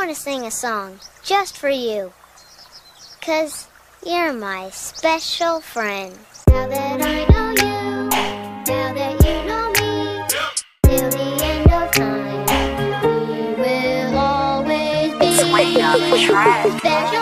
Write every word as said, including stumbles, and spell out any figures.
want to sing a song just for you. 'Cause you're my special friend. Now that I know you, now that you know me, till the end of time, we will always be Swing up the track. special